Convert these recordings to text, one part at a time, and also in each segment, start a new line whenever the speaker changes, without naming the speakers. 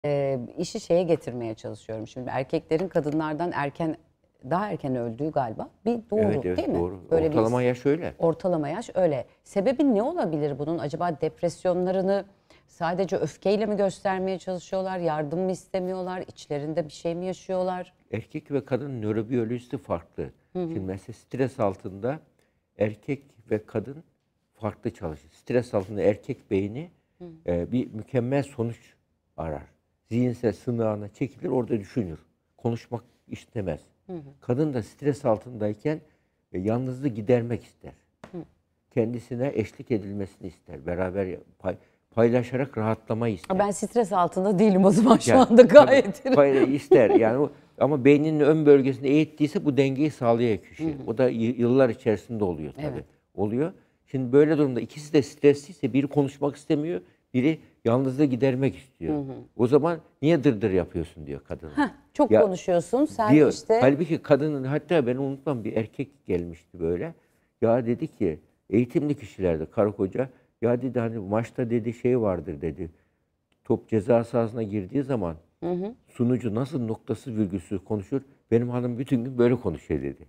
işi şeye getirmeye çalışıyorum. Şimdi erkeklerin kadınlardan daha erken öldüğü galiba bir doğru,
Evet, evet,
değil mi?
doğru.
Böyle
Ortalama yaş öyle.
Ortalama yaş öyle. Sebebi ne olabilir bunun? Acaba depresyonlarını sadece öfkeyle mi göstermeye çalışıyorlar? Yardım mı istemiyorlar? İçlerinde bir şey mi yaşıyorlar?
Erkek ve kadın nörobiyolojisi farklı. Şimdi mesela stres altında erkek ve kadın farklı çalışır. Stres altında erkek beyni bir mükemmel sonuç arar. Zihinsel sınavına çekilir, orada düşünür. Konuşmak istemez. Kadın da stres altındayken yalnızlığı gidermek ister. Kendisine eşlik edilmesini ister. Beraber paylaşarak rahatlamayı ister.
Ben stres altında değilim o zaman şu
Yani,
anda gayet.
ister yani ama beyninin ön bölgesinde eğittiyse bu dengeyi sağlıyor kişi. O da yıllar içerisinde oluyor tabii.
Evet.
Oluyor. Şimdi böyle durumda ikisi de stresliyse biri konuşmak istemiyor, biri yalnızlığı gidermek istiyor. O zaman niye dırdır yapıyorsun diyor kadın.
Çok konuşuyorsun sen
diyor.
işte.
Halbuki kadının, hatta ben unutmam, bir erkek gelmişti böyle. Ya dedi ki eğitimli kişilerde karı koca, ya dedi hani maçta dedi şey vardır dedi. Top ceza sahasına girdiği zaman sunucu nasıl noktasız virgülsüz konuşur? Benim hanım bütün gün böyle konuşuyor dedi.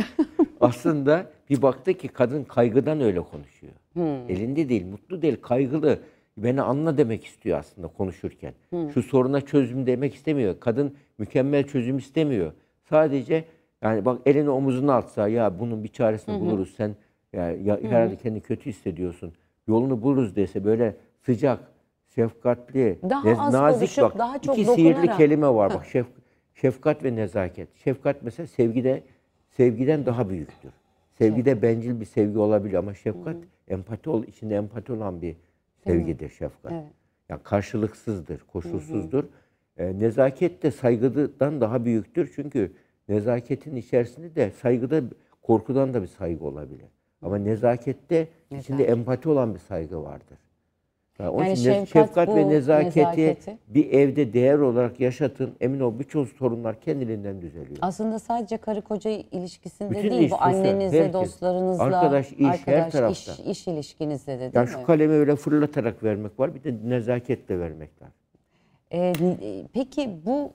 Aslında bir baktı ki kadın kaygıdan öyle konuşuyor. Elinde değil, mutlu değil, kaygılı. Beni anla demek istiyor aslında konuşurken. Şu soruna çözüm demek istemiyor. Kadın mükemmel çözüm istemiyor. Sadece yani bak elini omuzuna atsa, ya bunun bir çaresini buluruz, sen ya herhalde kendini kötü hissediyorsun, yolunu buluruz dese, böyle sıcak, şefkatli,
Daha az
nazik,
konuşup
bak
daha çok
iki sihirli
dokunarak.
kelime var bak, şefkat ve nezaket. Şefkat mesela sevgiden daha büyüktür. Sevgide bencil bir sevgi olabilir ama şefkat içinde empati olan bir sevgidir şefkat.
Evet.
Yani karşılıksızdır, koşulsuzdur. Nezaket de saygıdan daha büyüktür. Çünkü nezaketin içerisinde de saygıda, korkudan da bir saygı olabilir. Ama nezakette içinde empati olan bir saygı vardır. Yani onun için şefkat ve nezaketi bir evde değer olarak yaşatın. Emin ol birçok sorunlar kendiliğinden düzeliyor.
Aslında sadece karı koca ilişkisinde
Bütün
değil, bu annenizle,
herkes,
dostlarınızla,
arkadaş, her tarafta.
iş ilişkinizde de değil
Yani
mi?
şu kalemi öyle fırlatarak vermek var, bir de nezaketle vermek var.
Peki bu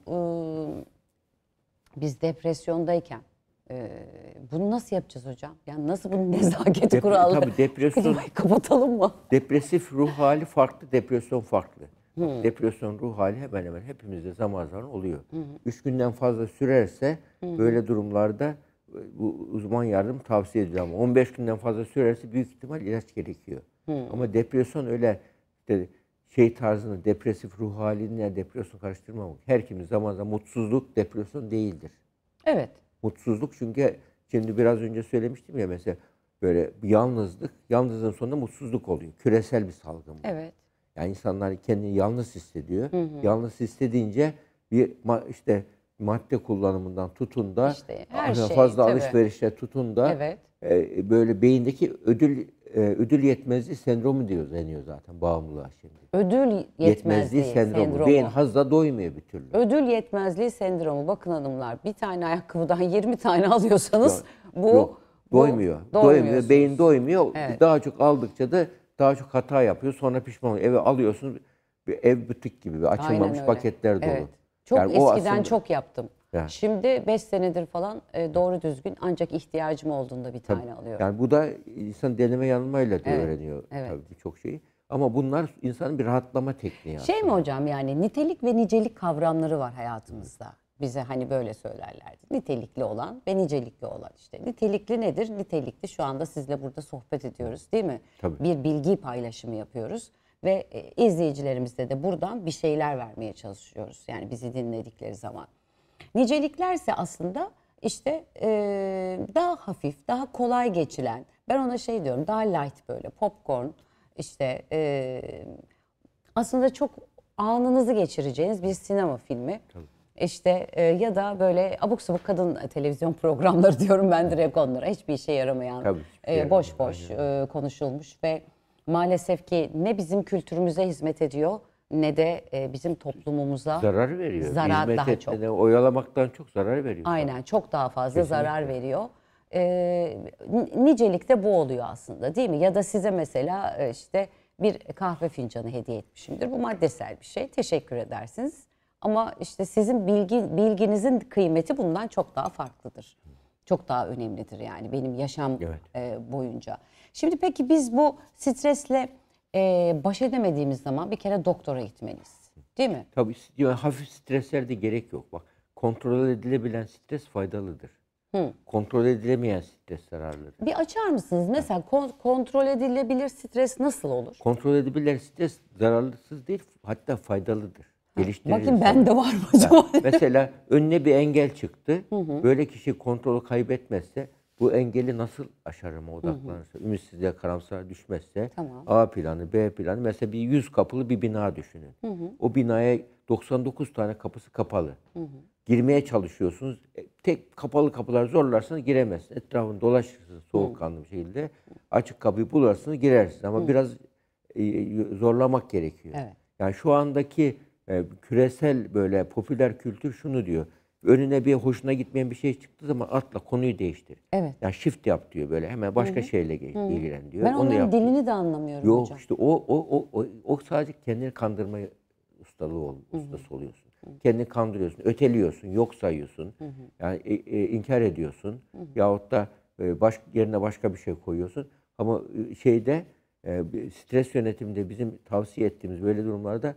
biz depresyondayken bunu nasıl yapacağız hocam? Yani nasıl bunun nezaketi kuralları?
Tabii depresyon,
Klimayı kapatalım mı?
depresif ruh hali farklı, depresyon farklı. Depresyon ruh hali hemen hemen hepimizde zaman zaman oluyor. 3 günden fazla sürerse böyle durumlarda bu uzman yardım tavsiye ediyor, ama 15 günden fazla sürerse büyük ihtimal ilaç gerekiyor. Ama depresyon öyle işte şey tarzında, depresif ruh haline depresyon karıştırmamak. Her kimin zaman zaman mutsuzluk depresyon değildir.
Evet.
Mutsuzluk, çünkü şimdi biraz önce söylemiştim ya, mesela böyle bir yalnızlık, yalnızlığın sonunda mutsuzluk oluyor. Küresel bir salgın bu.
Evet.
Yani insanlar kendini yalnız hissediyor. Yalnız hissedince bir işte madde kullanımından tutun da
İşte her
fazla
tabii.
alışverişe tutun da
Evet.
böyle beyindeki ödül yetmezliği sendromu deniyor zaten bağımlılığa şimdi.
Ödül yetmezliği sendromu.
Beyin hazla doymuyor bir türlü.
Ödül yetmezliği sendromu. Bakın hanımlar, bir tane ayakkabıdan 20 tane alıyorsanız
Doymuyor. Beyin doymuyor.
Evet.
Daha çok aldıkça da daha çok hata yapıyor. Sonra pişman oluyor. Eve alıyorsunuz, bir ev butik gibi, bir açılmamış paketler dolu.
Evet. Çok
yani
eskiden
aslında,
çok yaptım.
yani,
Şimdi 5 senedir falan doğru düzgün ancak ihtiyacım olduğunda bir tane alıyorum.
yani bu da insan deneme yanılmayla da
Evet,
öğreniyor
evet.
tabii birçok şeyi. Ama bunlar insanın bir rahatlama tekniği aslında.
Şey mi hocam, yani nitelik ve nicelik kavramları var hayatımızda. Bize hani böyle söylerlerdi. Nitelikli olan ve nicelikli olan işte. Nitelikli nedir? Nitelikli şu anda sizle burada sohbet ediyoruz değil mi?
Tabii.
Bir bilgi paylaşımı yapıyoruz. Ve izleyicilerimize de buradan bir şeyler vermeye çalışıyoruz. Yani bizi dinledikleri zaman. Niceliklerse aslında işte daha hafif, daha kolay geçilen. Ben ona şey diyorum, daha light, böyle popcorn. İşte aslında çok anınızı geçireceğiniz bir sinema filmi.
Tabii.
İşte ya da böyle abuk sabuk kadın televizyon programları diyorum ben direkt onlara. Hiçbir işe yaramayan, boş boş konuşulmuş ve maalesef ki ne bizim kültürümüze hizmet ediyor ne de bizim toplumumuza
zarar veriyor.
Zarar
Hizmet
daha çok.
Oyalamaktan çok zarar veriyor.
Aynen, çok daha fazla
Kesinlikle
zarar veriyor. Nicelikte bu oluyor aslında değil mi? Ya da size mesela işte bir kahve fincanı hediye etmişimdir. Bu maddesel bir şey. Teşekkür edersiniz. Ama işte sizin bilginizin kıymeti bundan çok daha farklıdır. Çok daha önemlidir yani benim yaşam boyunca. Şimdi peki biz bu stresle baş edemediğimiz zaman bir kere doktora gitmeliyiz. Değil mi?
Tabii hafif streslerde gerek yok. Bak, kontrol edilebilen stres faydalıdır. Kontrol edilemeyen stres zararlıdır.
Bir açar mısınız? Mesela kontrol edilebilir stres nasıl olur?
Kontrol edilebilen stres zararlısız değil, hatta faydalıdır. Geliştirilir.
Bakın bende var mı acaba?
Mesela önüne bir engel çıktı. Böyle kişi kontrolü kaybetmezse, bu engeli nasıl aşarıma odaklanırsa, ümitsizliğe, karamsara düşmezse,
Tamam.
A planı, B planı, mesela bir 100 kapılı bir bina düşünün. O binaya 99 tane kapısı kapalı. Girmeye çalışıyorsunuz. Tek kapalı kapılar zorlarsanız giremezsiniz. Etrafını dolaşırsınız soğukkanlı bir şekilde. Açık kapıyı bularsınız, girersiniz. Ama biraz zorlamak gerekiyor.
Evet.
Yani şu andaki küresel böyle popüler kültür şunu diyor. Önüne bir hoşuna gitmeyen bir şey çıktığı zaman atla, konuyu değiştir.
Evet.
Yani shift yap diyor böyle. Hemen başka şeyle ilgilen diyor.
Ben
Onu
onların
yap diyor.
dilini de anlamıyorum
Yok
hocam.
işte o sadece kendini kandırma ustası oluyorsun. Kendini kandırıyorsun, öteliyorsun, yok sayıyorsun. Yani inkar ediyorsun. Yahut da yerine başka bir şey koyuyorsun. Ama stres yönetiminde bizim tavsiye ettiğimiz böyle durumlarda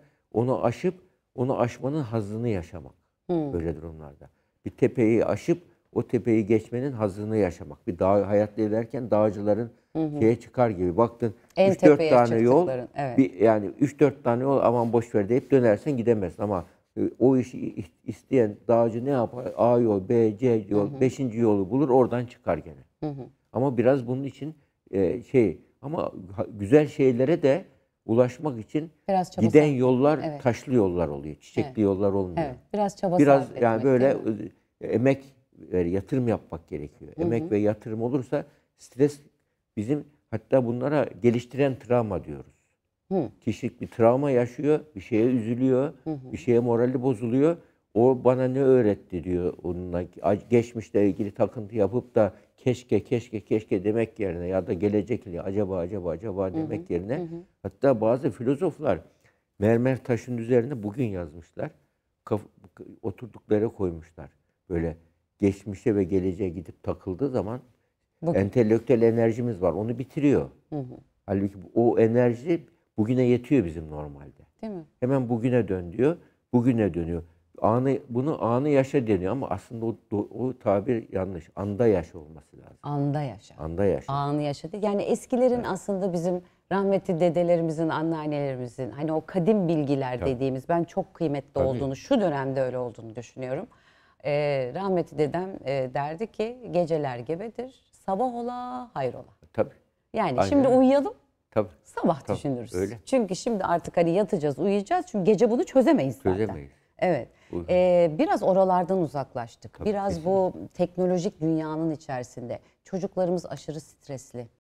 onu aşmanın hazzını yaşamak. Böyle durumlarda. Bir tepeyi aşıp o tepeyi geçmenin hazzını yaşamak. Bir dağ hayatta ederken dağcıların şeye çıkar gibi. Baktın
En
3-4
tepeye
tane yol,
çıktıkların, evet.
yani 3-4 tane yol, aman boş ver deyip dönersen gidemezsin. Ama o işi isteyen dağcı ne yapar? A yol, B, C yol, 5. yolu bulur, oradan çıkar gene. Ama biraz bunun için ama güzel şeylere de ulaşmak için
Biraz çaba
giden
sarf-
yollar
Evet.
taşlı yollar oluyor. Çiçekli yollar olmuyor.
Evet. Biraz çaba
Biraz
sarf
yani
etmek,
böyle
değil mi?
emek yatırım yapmak gerekiyor. Emek ve yatırım olursa stres bizim, hatta bunlara geliştiren travma diyoruz. Kişi bir travma yaşıyor, bir şeye üzülüyor, bir şeye morali bozuluyor. O bana ne öğretti diyor onunla. Geçmişle ilgili takıntı yapıp da keşke demek yerine, ya da gelecek ile acaba demek yerine, hatta bazı filozoflar mermer taşın üzerine bugün yazmışlar. Oturdukları koymuşlar. Böyle geçmişe ve geleceğe gidip takıldığı zaman entelektüel enerjimiz var. Onu bitiriyor. Halbuki o enerji bugüne yetiyor bizim normalde.
Değil mi?
Hemen bugüne dön diyor. Bugüne dönüyor. Bunu anı yaşa deniyor ama aslında o tabir yanlış. Anda yaşa olması lazım.
Anda yaşa.
Anda yaşa.
Anı yaşadı. Yani eskilerin aslında bizim rahmetli dedelerimizin, anneannelerimizin hani o kadim bilgiler dediğimiz, ben çok kıymetli olduğunu, şu dönemde öyle olduğunu düşünüyorum. Rahmetli dedem derdi ki geceler gebedir, sabah ola hayrola.
Tabii.
Yani
Aynen
şimdi
öyle.
uyuyalım,
Tabii.
sabah
Tabii,
düşünürüz.
öyle.
Çünkü şimdi artık hani yatacağız, uyuyacağız. Çünkü gece bunu çözemeyiz zaten.
Çözemeyiz.
Evet. Biraz oralardan uzaklaştık. Biraz bu teknolojik dünyanın içerisinde çocuklarımız aşırı stresli.